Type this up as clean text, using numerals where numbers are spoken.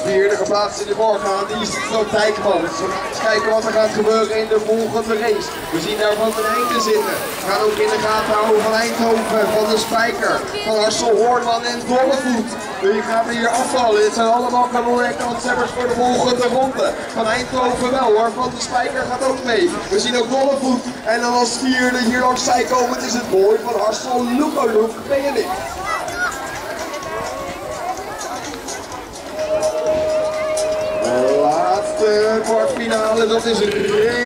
vierde geplaatst in de voorgaan, die is zo Dijkman. Dus we gaan eens kijken wat er gaat gebeuren in de volgende race. We zien daar Van den Einde zitten. We gaan ook in de gaten houden van Eindhoven, van de Spijker, van Harsel Hoornman en Dollevoet. Die gaan hier afvallen. Dit zijn allemaal kanonnen en kanshebbers voor de volgende ronde. Van Eindhoven wel hoor, van de Spijker gaat ook mee. We zien ook Dollevoet. En dan als vierde hier langs zij komen, is het mooi van Harsel Lukaluk Benedict. Laatste kwartfinale, dat is